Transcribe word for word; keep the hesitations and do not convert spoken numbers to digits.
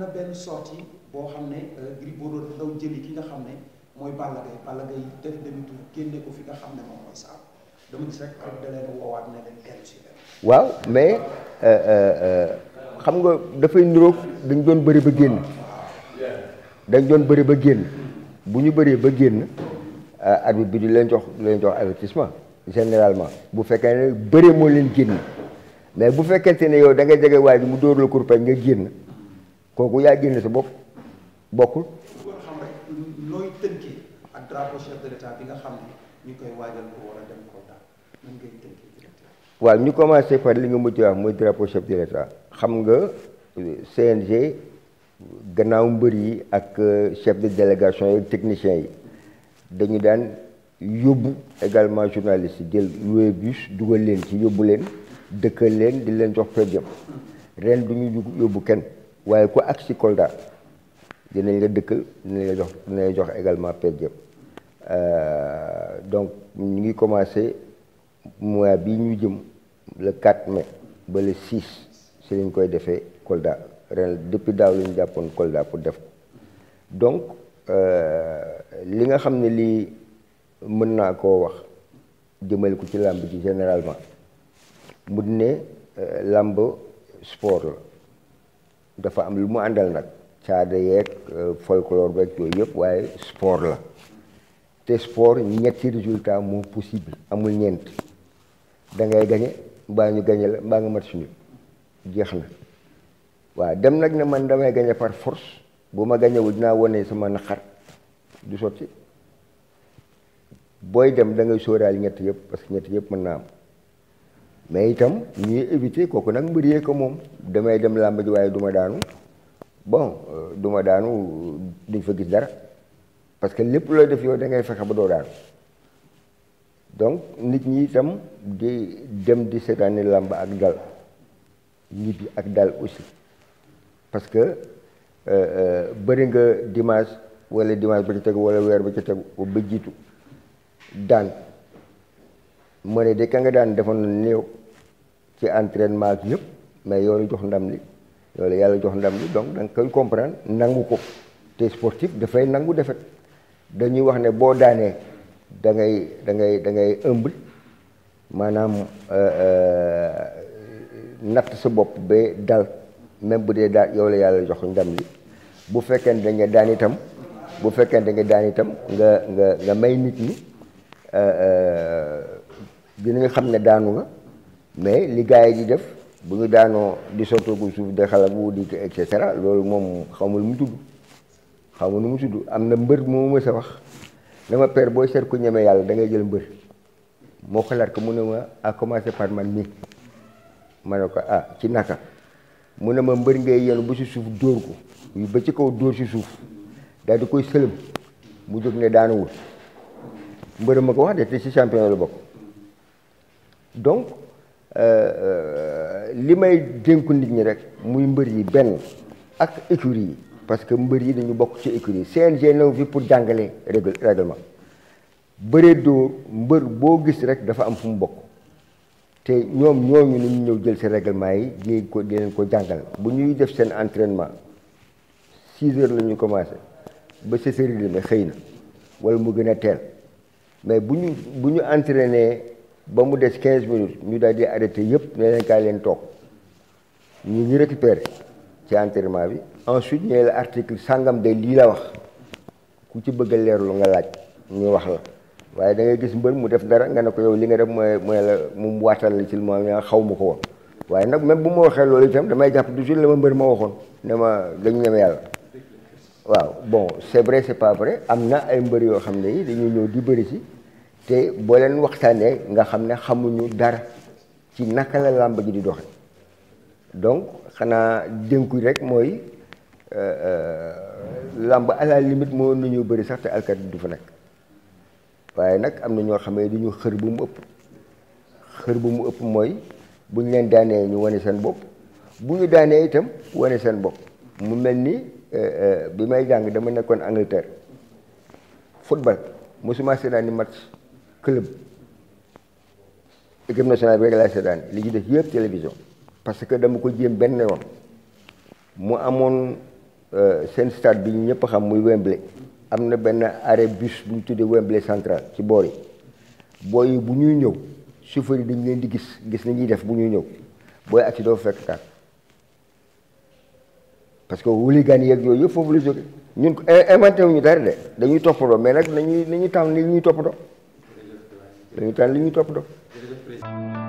na benn sortie boo xam ne Gris Bordeaux dafa daw jëli ki nga xam ne mooy Balla Gaye Balla Gaye def demi-tour génne ko fi nga xam ne moom mooy saabu dama gis rek ak da leen woowaat ne leen dellu si leen. waaw mais xam nga dafay niroog dañ doon bëri ba génn dañ doon bëri ba génn bu ñu bëree ba génn arbitre bi di leen jox di leen jox avertissement généralement bu fekkee ne bëri moo leen génn mais bu fekkente ne yow da nga jege waay bi mu dóor la kurpeñ nga génn kooku yaa génn sa bopp bokkul. bëggoon xam rek nooy tënkee ak drapeau chef de l'état bi nga xam ne ñu koy waajal ko war a dem Kolda nan ngay tënkee directeur. waaw ñu commencé par li nga mujj wax mooy drapeau chef de l'état xam nga C N G gannaaw mbër yi ak chef de délégation yi techniciens yi dañu daan yóbbu également journalistes yi jël loué bus dugal leen ci yóbbu leen dëkkal leen di leen jox per diem ren du ñu yóbbu kenn waaye ku ak si Kolda dinañ la dëkkal dinañ la jox dinañ la jox également per diem donc ñu ngi commencé mois bi ñu jëm le quatre mai ba le six si lañ koy defee Kolda ren depuis daaw la ñu jàppoon Kolda pour def ko donc li nga xam ne lii mën naa koo wax jëmale ko ci làmb ji généralement mu ne làmb sport la dafa am lu mu àndal nag caada yeeg folklore beeg yooyu yëpp waaye sport la te sport ñetti résultat moo possible amul ñeent da ngay gañe mbaa ñu gañe la mbaa nga mat suñu jeex na waaw dem nag ne man damay gañe par force bu ma gañewul dinaa wane sama naqar du sotti booy dem da ngay sóoraal ñett yëpp parce que ñett yëpp mën naa am mais itam ñuy éviter kooku nag mbër yee ko moom damay dem làmb ji waaye du ma daanu bon du ma daanu duñ fa gis dara parce que lépp looy def yow da ngay fexe ba doo daanu donc nit ñi itam di dem di seetaani làmb ak dal ñibbi ak dal aussi parce que bëri nga dimanche wala dimanche ba ci tegu wala weer ba ci tegu ba jiitu daan moo ne de ka nga daan defoon na néew ci entraînement ak yëpp mais yow la jox ndam li yow la yàlla jox ndam li donc da nga koy comprendre nangu ko te sportif dafay nangu defet dañuy wax ne boo daanee da ngay da ngay da ngay humble maanaam natt sa bopp ba dal même bu dee daal yow la yàlla jox ndam li bu fekkee da nga daan itam bu fekkee da nga daan itam nga nga nga may nit ñi dinañu xam ne daanu nga mais li gars yi di def bu ñu daanoo di sottoogu suuf de xala bu di et cetera loolu moom xamul mu tudd xamul nu mu tudd am na mbër moo mës a wax dama père booy seet ku ñeme yàlla da ngay jël mbër moo xalaat ko mu ne ma à commencer par man nii ma ne ko ah ci naka mu ne ma mbër ngay yenu ba ci suuf dóor ko ba ci kaw dóor ci suuf daal di koy sëlëm mu jóg ne daanuwul mbër ma ko wax de te ci champion la bokk donc li may dénku nit ñi rek muy mbër yi benn ak écurie yi parce que mbër yi dañu bokk ci écurie yi C N G ñëw fi pour jàngale règlement bëree dóor mbër boo gis rek dafa am fu mu bokk te ñoom ñooñu ni ñu ñëw jël seen règlement yi di ko di leen ko jàngal bu ñuy def seen entraînement six heures la ñu commencé ba sept heures yi demee xëy na wala mu gën a teel mais bu ñu bu ñu entraîné ba mu des quinze minutes ñu daal di arrêté yëpp ne leen kaay leen toog ñu ñu récupéré ci entraînement bi ensuite ñu ne la article sàngam de lii la wax ku ci bëgg a leerlu nga laaj ñu wax la waaye da ngay gis mbër mu def dara nga ne ko yow li nga def mooy mooy la mu waatal la ci lu ma xaw ma ko woon waaye nag même bu ma waxee loolu itam damay jàpp toujours la ma mbër ma waxoon ne ma dañu ñeme yàlla waaw bon c'est vrai c'est pas vrai am na ay mbër yoo xam ne yi dañuy ñëw di bëri ci te boo leen waxtaanee nga xam ne xamuñu dara ci naka la làmb ji di doxe donc xanaa dénku rek mooy làmb à la limite moo nañu bëri sax te alkat du fa nekk waaye nag am na ñoo xam ne dañu xër bu mu ëpp xër bu mu ëpp mooy bu ñu leen daanee ñu wane seen bopp bu ñu daanee itam wane seen bopp mu mel ni bi may jàng dama nekkoon Angleterre football mosuma seetaan ni match club équipe nationale bi rek laay seetaan li ci def yëpp télévision parce que dama ko jéem benn yoon mu amoon seen stade bi ñu ñëpp xam muy Wembley am na benn arrêt bus bu ñu tuddee Wembley central ci boor yi booy yi bu ñuy ñëw chauffeur yi dañ leen di gis gis na ñuy def bu ñuy ñëw booy acci doo fekk kaat parce que hooligan yeeg yooyu yëpp foofu la jóge ñun ko inventé wuñu dara de dañuy toppandoo mais nag nañuy nañuy tànn li ñuy toppandoo dañuy tànn li ñuy toppandoo